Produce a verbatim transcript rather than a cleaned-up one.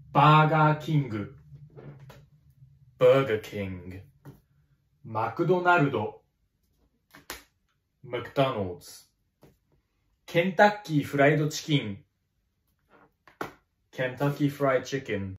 バーガーキング、バーガーキング、マクドナルド、マクドナルド、ケンタッキーフライドチキン、ケンタッキーフライドチキン。